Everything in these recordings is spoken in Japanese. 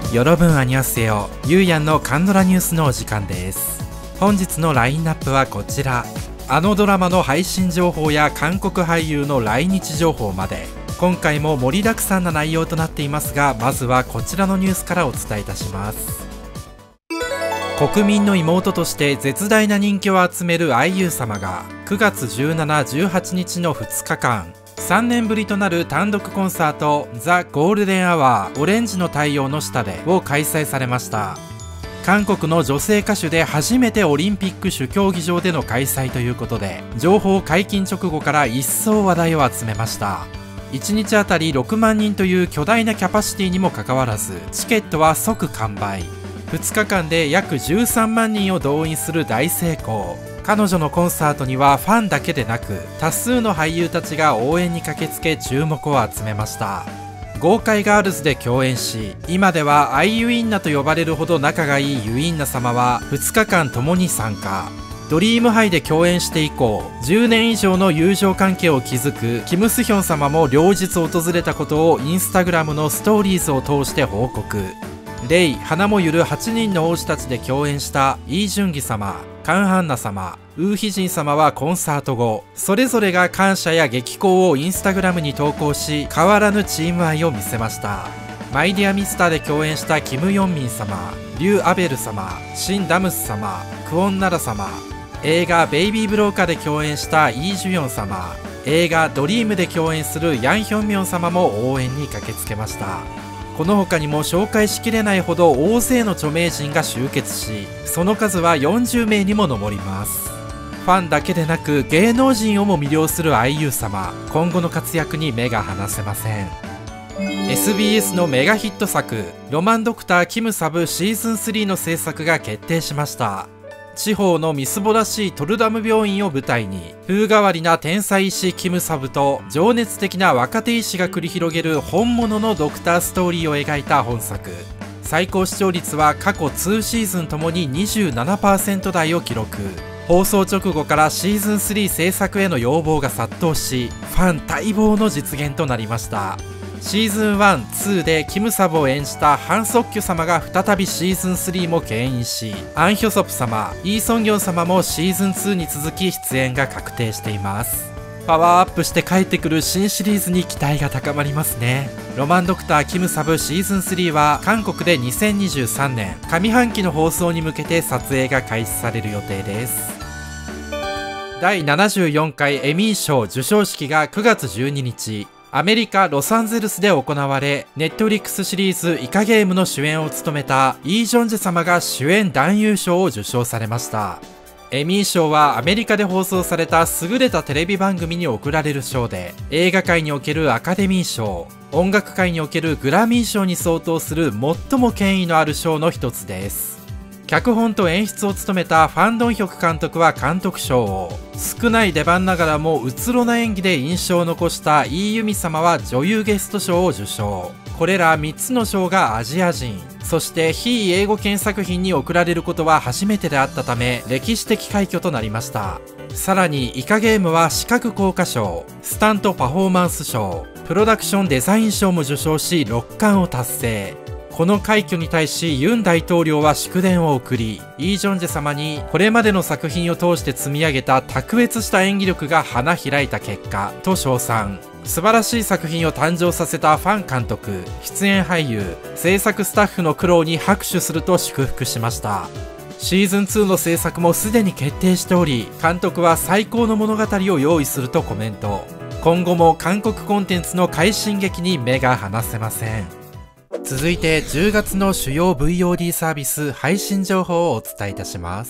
여러분 안녕하세요。ゆうやんのカンドラニュースのお時間です。本日のラインナップはこちら。あのドラマの配信情報や韓国俳優の来日情報まで、今回も盛りだくさんな内容となっていますが、まずはこちらのニュースからお伝えいたします。国民の妹として絶大な人気を集める IU 様が9月17、18日の2日間、3年ぶりとなる単独コンサートザ・ゴールデンアワーオレンジの太陽の下でを開催されました。韓国の女性歌手で初めてオリンピック主競技場での開催ということで、情報解禁直後から一層話題を集めました。1日あたり6万人という巨大なキャパシティにもかかわらず、チケットは即完売。2日間で約13万人を動員する大成功。彼女のコンサートにはファンだけでなく多数の俳優たちが応援に駆けつけ注目を集めました。豪快ガールズで共演し、今ではアイユインナと呼ばれるほど仲がいいユインナ様は2日間ともに参加。ドリームハイで共演して以降10年以上の友情関係を築くキム・スヒョン様も両日訪れたことをインスタグラムのストーリーズを通して報告。レイ、花もゆる8人の王子たちで共演したイ・ジュンギ様、カン・ハンナ様、ウー・ヒジン様はコンサート後、それぞれが感謝や激高をインスタグラムに投稿し、変わらぬチーム愛を見せました。マイディア・ミスターで共演したキム・ヨンミン様、リュウ・アベル様、シン・ダムス様、クオン・ナラ様、映画ベイビー・ブローカーで共演したイ・ジュヨン様、映画ドリームで共演するヤン・ヒョンミョン様も応援に駆けつけました。この他にも紹介しきれないほど大勢の著名人が集結し、その数は40名にも上ります。ファンだけでなく芸能人をも魅了する IU 様、今後の活躍に目が離せません。 SBS のメガヒット作「ロマンドクターキムサブシーズン3」の制作が決定しました。地方のみすぼらしいトルダム病院を舞台に、風変わりな天才医師キムサブと情熱的な若手医師が繰り広げる本物のドクターストーリーを描いた本作。最高視聴率は過去2シーズンともに 27% 台を記録。放送直後からシーズン3制作への要望が殺到し、ファン待望の実現となりました。シーズン1、2でキムサブを演じたハン・ソッキョ様が再びシーズン3も牽引し、アン・ヒョソプ様、イー・ソンギョン様もシーズン2に続き出演が確定しています。パワーアップして帰ってくる新シリーズに期待が高まりますね。ロマンドクターキムサブシーズン3は韓国で2023年上半期の放送に向けて撮影が開始される予定です。第74回エミー賞授賞式が9月12日、アメリカ・ロサンゼルスで行われ、ネットフリックスシリーズイカゲームの主演を務めたイ・ジョンジェ様が主演男優賞を受賞されました。エミー賞はアメリカで放送された優れたテレビ番組に贈られる賞で、映画界におけるアカデミー賞、音楽界におけるグラミー賞に相当する最も権威のある賞の一つです。脚本と演出を務めたファン・ドンヒョク監督は監督賞を、少ない出番ながらもうつろな演技で印象を残したイ・ユミ様は女優ゲスト賞を受賞。これら3つの賞がアジア人、そして非英語圏作品に贈られることは初めてであったため、歴史的快挙となりました。さらにイカゲームは視覚効果賞、スタントパフォーマンス賞、プロダクションデザイン賞も受賞し6冠を達成。この快挙に対しユン大統領は祝電を送り、イ・ジョンジェ様にこれまでの作品を通して積み上げた卓越した演技力が花開いた結果と称賛。素晴らしい作品を誕生させたファン、監督、出演俳優、制作スタッフの苦労に拍手すると祝福しました。シーズン2の制作もすでに決定しており、監督は最高の物語を用意するとコメント。今後も韓国コンテンツの快進撃に目が離せません。続いて10月の主要 VOD サービス配信情報をお伝えいたします。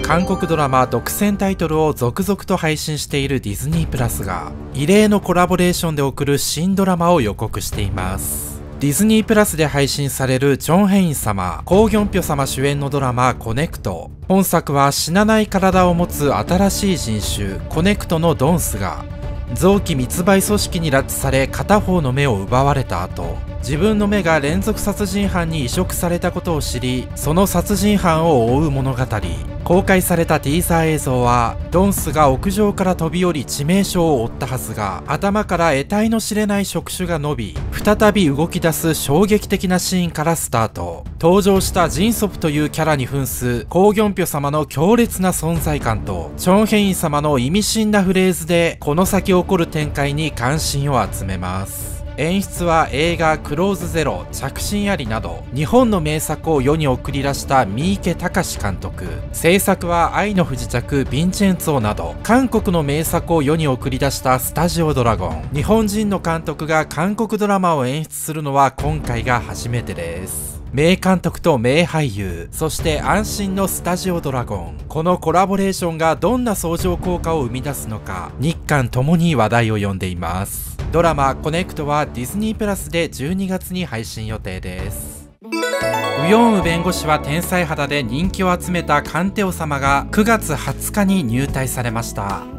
韓国ドラマ独占タイトルを続々と配信しているディズニープラスが異例のコラボレーションで送る新ドラマを予告しています。ディズニープラスで配信されるチョン・ヘイン様、コウ・ギョンピョ様主演のドラマコネクト。本作は死なない体を持つ新しい人種コネクトのドンスが臓器密売組織に拉致され片方の目を奪われた後、自分の目が連続殺人犯に移植されたことを知り、その殺人犯を追う物語。公開されたティーザー映像はドンスが屋上から飛び降り致命傷を負ったはずが、頭から得体の知れない触手が伸び再び動き出す衝撃的なシーンからスタート。登場したジンソプというキャラに扮すコウ・ギョンピョ様の強烈な存在感とチョン・ヘイン様の意味深なフレーズでこの先起こる展開に関心を集めます。演出は映画クローズゼロ、着信ありなど日本の名作を世に送り出した三池崇監督。制作は愛の不時着、ヴィンチェンツォなど韓国の名作を世に送り出したスタジオドラゴン。日本人の監督が韓国ドラマを演出するのは今回が初めてです。名監督と名俳優、そして安心のスタジオドラゴン。このコラボレーションがどんな相乗効果を生み出すのか、日韓ともに話題を呼んでいます。ドラマコネクトはディズニープラスで12月に配信予定です。ウヨンウ弁護士は天才肌で人気を集めたカンテオ様が9月20日に入隊されました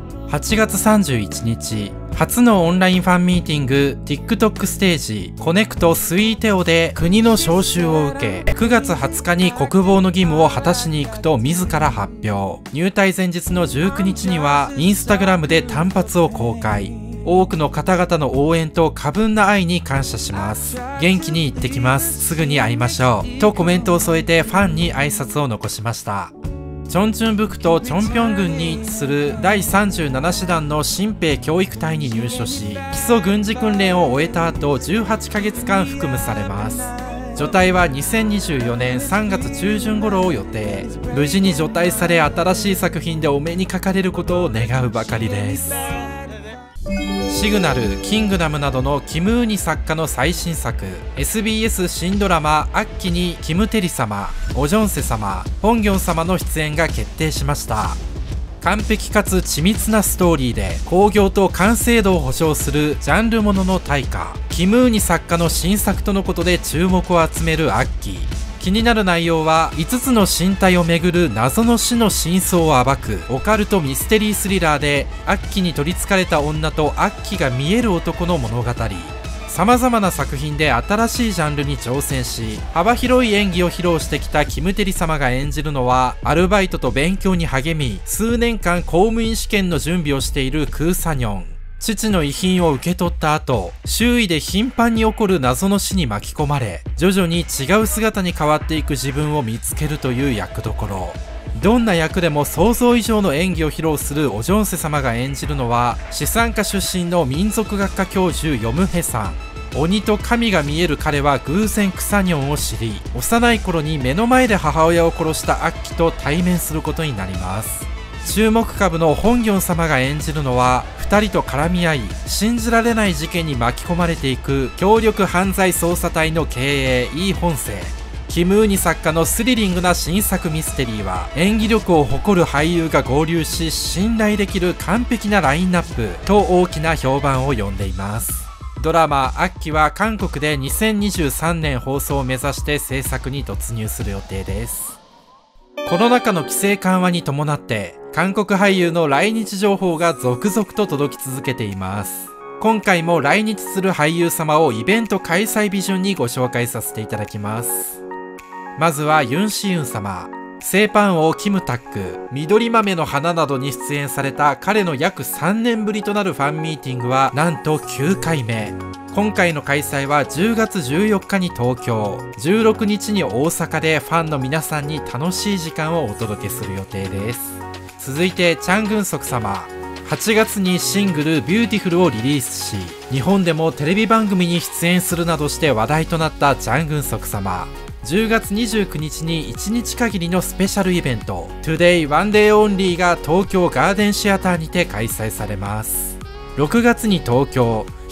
。8月31日、初のオンラインファンミーティング TikTok ステージコネクトスイーテオで国の招集を受け、9月20日に国防の義務を果たしに行くと自ら発表。入隊前日の19日にはインスタグラムで短髪を公開。多くの方々の応援と過分な愛に感謝します。元気に行ってきます。すぐに会いましょう。とコメントを添えてファンに挨拶を残しました。チョンチュンブクとチョンピョン郡に位置する第37師団の新兵教育隊に入所し、基礎軍事訓練を終えた後18ヶ月間服務されます。除隊は2024年3月中旬頃を予定。無事に除隊され新しい作品でお目にかかれることを願うばかりです。シグナル、キングダムなどのキム・ウニ作家の最新作 SBS 新ドラマ「アッキ」にキム・テリ様、オジョンセ様、ホンギョン様の出演が決定しました。完璧かつ緻密なストーリーで興行と完成度を保証するジャンルものの大家キム・ウニ作家の新作とのことで注目を集めるアッキ。気になる内容は5つの身体をめぐる謎の死の真相を暴くオカルトミステリースリラーで、アッキに取りつかれた女とアッキが見える男の物語。様々な作品で新しいジャンルに挑戦し幅広い演技を披露してきたキム・テリ様が演じるのは、アルバイトと勉強に励み数年間公務員試験の準備をしているクー・サニョン。父の遺品を受け取った後、周囲で頻繁に起こる謎の死に巻き込まれ、徐々に違う姿に変わっていく自分を見つけるという役どころ。どんな役でも想像以上の演技を披露するオジョンセ様が演じるのは、資産家出身の民族学科教授ヨムヘさん。鬼と神が見える彼は偶然クサニョンを知り、幼い頃に目の前で母親を殺したアッキと対面することになります。注目株のホンギョン様が演じるのは、2人と絡み合い信じられない事件に巻き込まれていく強力犯罪捜査隊の経営イ・ホンセ。キム・ウニ作家のスリリングな新作ミステリーは、演技力を誇る俳優が合流し信頼できる完璧なラインナップと大きな評判を呼んでいます。ドラマ「アッキ」は韓国で2023年放送を目指して制作に突入する予定です。コロナ禍の規制緩和に伴って韓国俳優の来日情報が続々と届き続けています。今回も来日する俳優様をイベント開催日順にご紹介させていただきます。まずはユン・シユン様。製パン王キムタック、緑豆の花などに出演された彼の約3年ぶりとなるファンミーティングはなんと9回目。今回の開催は10月14日に東京、16日に大阪でファンの皆さんに楽しい時間をお届けする予定です。続いてチャン・グンソク様。8月にシングル「ビューティフル」をリリースし、日本でもテレビ番組に出演するなどして話題となったチャン・グンソク様。10月29日に1日限りのスペシャルイベント Today One Day Only が東京ガーデンシアターにて開催されます。6月に東京、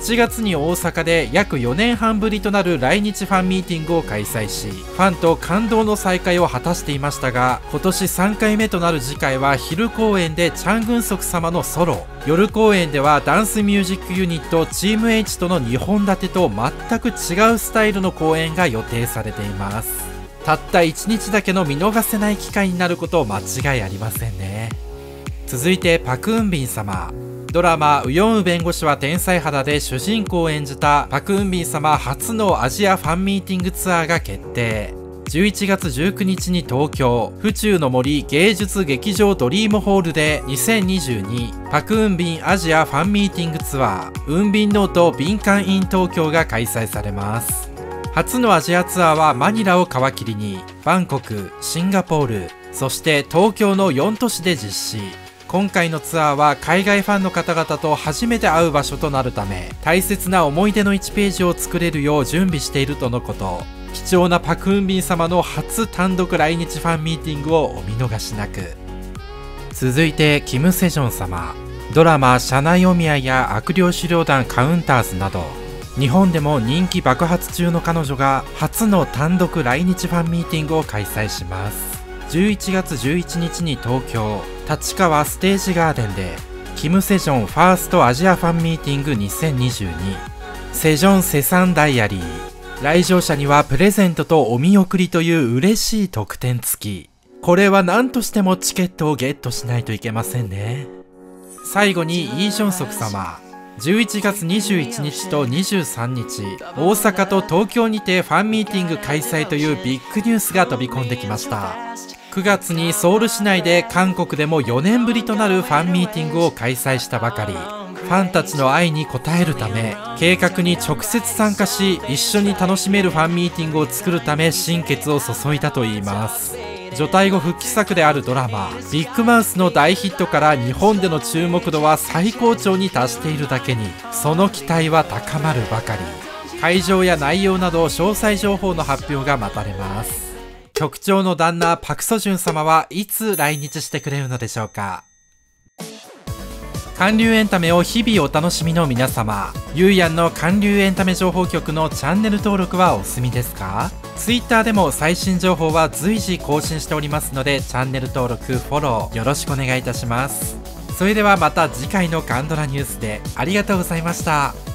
7月に大阪で約4年半ぶりとなる来日ファンミーティングを開催し、ファンと感動の再会を果たしていましたが、今年3回目となる次回は昼公演でチャン・グンソク様のソロ、夜公演ではダンスミュージックユニットチーム H との2本立てと全く違うスタイルの公演が予定されています。たった1日だけの見逃せない機会になること間違いありませんね。続いてパク・ウンビン様。ドラマ「ウヨンウ弁護士は天才肌」で主人公を演じたパク・ウンビン様初のアジアファンミーティングツアーが決定。11月19日に東京府中の森芸術劇場ドリームホールで2022パク・ウンビンアジアファンミーティングツアーウンビンノート敏感 in 東京が開催されます。初のアジアツアーはマニラを皮切りにバンコク、シンガポール、そして東京の4都市で実施。今回のツアーは海外ファンの方々と初めて会う場所となるため、大切な思い出の1ページを作れるよう準備しているとのこと。貴重なパク・ウンビン様の初単独来日ファンミーティングをお見逃しなく。続いてキム・セジョン様。ドラマ「社内お見合い」や悪霊狩猟団カウンターズなど日本でも人気爆発中の彼女が初の単独来日ファンミーティングを開催します。11月11日に東京立川ステージガーデンでキム・セジョンファーストアジアファンミーティング2022セジョン・セサンダイアリー。来場者にはプレゼントとお見送りという嬉しい特典付き。これは何としてもチケットをゲットしないといけませんね。最後にイ・ジョンソク様。11月21日と23日大阪と東京にてファンミーティング開催というビッグニュースが飛び込んできました。9月にソウル市内で韓国でも4年ぶりとなるファンミーティングを開催したばかり。ファンたちの愛に応えるため計画に直接参加し、一緒に楽しめるファンミーティングを作るため心血を注いだといいます。除隊後復帰作であるドラマ「ビッグマウス」の大ヒットから日本での注目度は最高潮に達しているだけに、その期待は高まるばかり。会場や内容など詳細情報の発表が待たれます。局長の旦那パク・ソジュン様はいつ来日してくれるのでしょうか。韓流エンタメを日々お楽しみの皆様、ゆうやんの韓流エンタメ情報局のチャンネル登録はお済みですか？ Twitter でも最新情報は随時更新しておりますので、チャンネル登録、フォローよろしくお願いいたします。それではまた次回のカンドラニュースで。ありがとうございました。